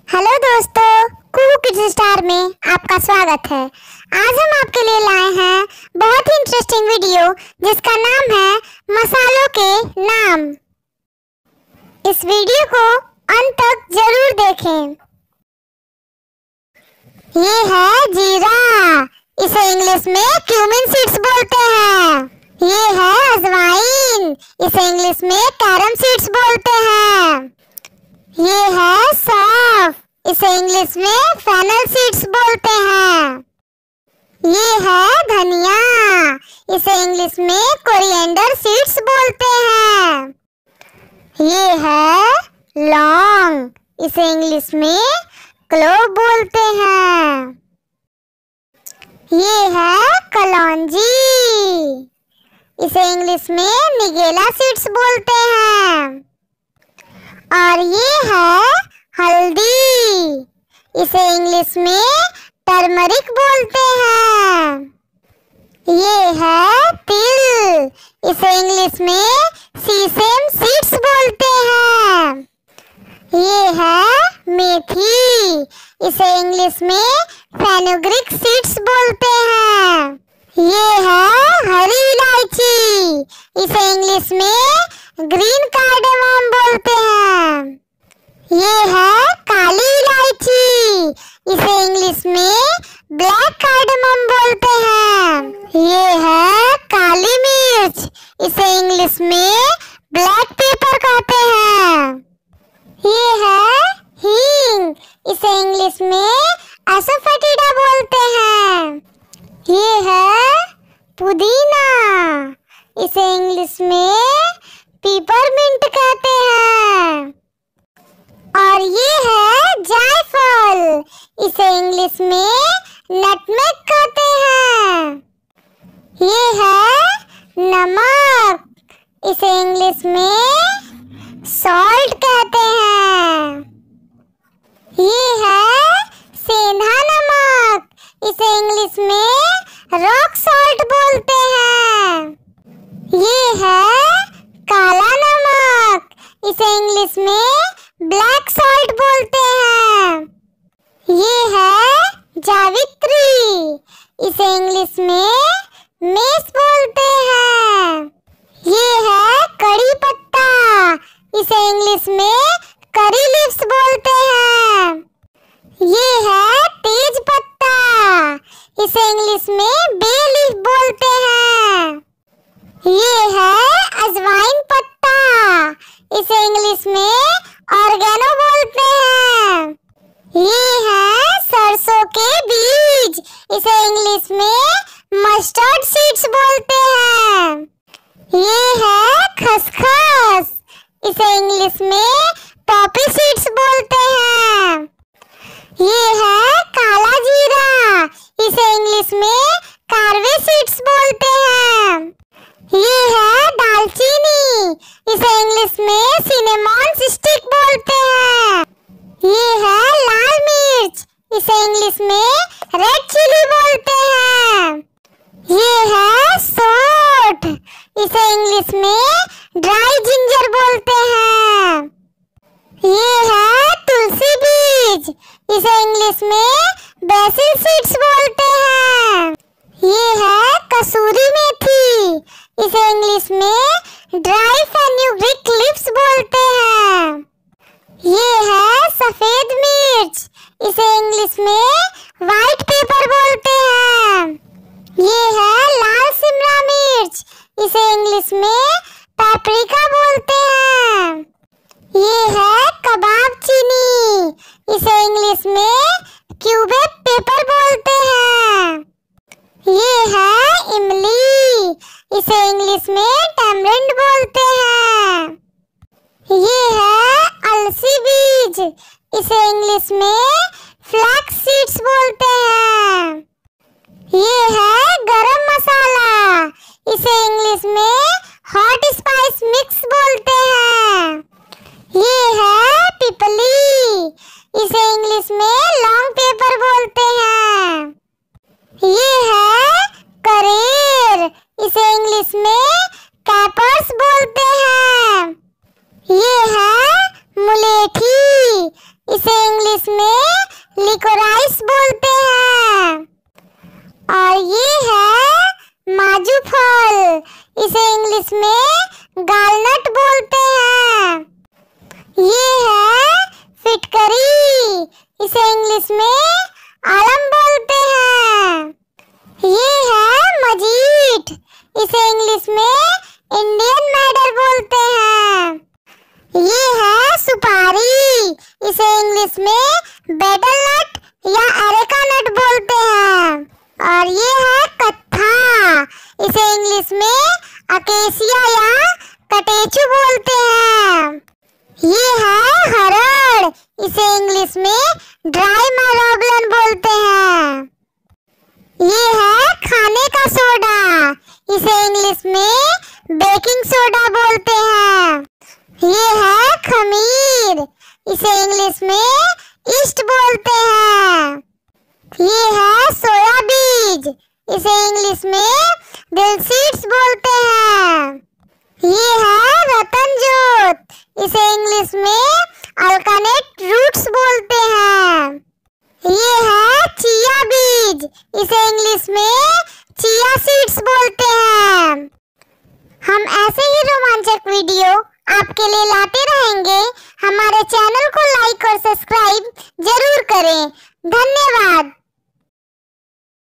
Hello दोस्तों, कुहू kids star में आपका स्वागत है। आज हम आपके लिए लाए हैं बहुत ही इंटरेस्टिंग वीडियो जिसका नाम है मसालों के नाम। इस वीडियो को अंत तक जरूर देखें। ये है जीरा, इसे इंग्लिश में क्यूमिन सीड्स बोलते हैं। ये है अजवाइन, इसे इंग्लिश में कैरम सीड्स बोलते हैं। ये है सौंफ, इसे इंग्लिश में फेनल सीड्स बोलते हैं। ये है धनिया, इसे इंग्लिश में कोरिएंडर सीड्स बोलते हैं। ये है लौंग, इसे इंग्लिश में क्लोव बोलते हैं। ये है कलौंजी, इसे इंग्लिश में निगेला सीड्स बोलते हैं। और ये है हल्दी, इसे इंग्लिश में टर्मरिक बोलते हैं। ये है तिल, इसे इंग्लिश में सीसेम सीड्स बोलते हैं। ये है मेथी, इसे इंग्लिश में फेनुग्रीक सीड्स बोलते हैं। ये है हरी इलायची, इसे इंग्लिश में ग्रीन कार्डेमम बोलते हैं। ये है काली इलायची, इसे इंग्लिश में ब्लैक कार्डेमम बोलते हैं। ये है काली मिर्च, इसे इंग्लिश में ब्लैक पेपर कहते हैं। ये है हींग, इसे इंग्लिश में एसोफेटिडा बोलते हैं। ये है पुदीना, इसे इंग्लिश में पिपरमिंट कहते हैं। और ये है जायफल, इसे इंग्लिश में नटमेग कहते हैं। ये है नमक, इसे इंग्लिश में सॉल्ट कहते हैं। ये है सेंधा नमक, इसे इंग्लिश में रॉक सॉल्ट बोलते हैं। ये है काला नमक, इसे इंग्लिश में ब्लैक सॉल्ट बोलते हैं। ये है जावित्री, इसे इंग्लिश में मेस बोलते हैं। ये है कड़ी पत्ता, इसे इंग्लिश में करी लीव्स बोलते हैं। ये है तेज पत्ता, इसे इंग्लिश में बे लीफ बोलते हैं। ये है अजवाइन पत्ता, इसे इंग्लिश में ऑर्गेनो बोलते हैं। ये है सरसों के बीज, इसे इंग्लिश में मस्टर्ड सीड्स बोलते हैं। ये है खसखस, इसे इंग्लिश में पॉपी सीड्स बोलते हैं। ये है काला जीरा, इसे इंग्लिश में कारवे सीड्स बोलते हैं। ये है दालचीनी, इसे इंग्लिश में सिनेमॉन स्टिक बोलते हैं। ये है लाल मिर्च, इसे इंग्लिश में रेड चिली बोलते हैं। ये है सौंठ, इसे इंग्लिश में ड्राई जिंजर बोलते हैं। ये है तुलसी बीज, इसे इंग्लिश में बेसिल सीड्स बोलते हैं। ये है कसूरी मेथी, इसे इंग्लिश में ड्राई फेनुग्रीक लीव्स बोलते हैं। ये है सफेद मिर्च, इसे इंग्लिश में व्हाइट पेपर बोलते हैं। ये है लाल शिमला मिर्च, इसे इंग्लिश में पेपरिका बोलते हैं। ये है कबाब चीनी, इसे इंग्लिश में क्यूबेक पेपर बोलते हैं। ये है इमली, इसे इंग्लिश में टैमरिंड बोलते हैं। ये है अलसी बीज, इसे इंग्लिश में फ्लैक्स सीड्स बोलते हैं। ये है गरम मसाला, इसे इंग्लिश में हॉट स्पाइस मिक्स बोलते हैं। ये है पिपली, इसे इंग्लिश में लॉन्ग पेपर बोलते हैं। ये है करेर, इसे इंग्लिश में कैपर्स बोलते हैं। ये है मुलेठी, इसे इंग्लिश इंग्लिश में लिकोराइस बोलते हैं। और ये है माजू फल, इसे इंग्लिश में गालनट बोलते हैं। ये है फिटकरी, इसे इंग्लिश में आलम बोलते हैं। ये है मजीठ, इसे इंग्लिश में इंडियन मैडर बोलते हैं। ये है सुपारी, इसे इंग्लिश में बेडल नट या एरेका नट बोलते हैं। और ये है कत्था, इसे इंग्लिश में अकेसिया या कटेचू बोलते हैं। ये है हरड़, इसे इंग्लिश में ड्राई मैरोबलन बोलते हैं। ये है खाने का सोडा, इसे इंग्लिश में बेकिंग सोडा बोलते हैं। ये है खमीर, इसे इंग्लिश में ईस्ट बोलते हैं। ये है सोया बीज, इसे इंग्लिश में दिल सीड्स बोलते हैं। ये है रतन जोत, इसे इंग्लिश में अल्कानेट रूट्स बोलते हैं। ये है चिया बीज, इसे इंग्लिश में चिया सीड्स बोलते हैं। हम ऐसे ही रोमांचक वीडियो आपके लिए लाते रहेंगे। हमारे चैनल को लाइक और सब्सक्राइब जरूर करें। धन्यवाद।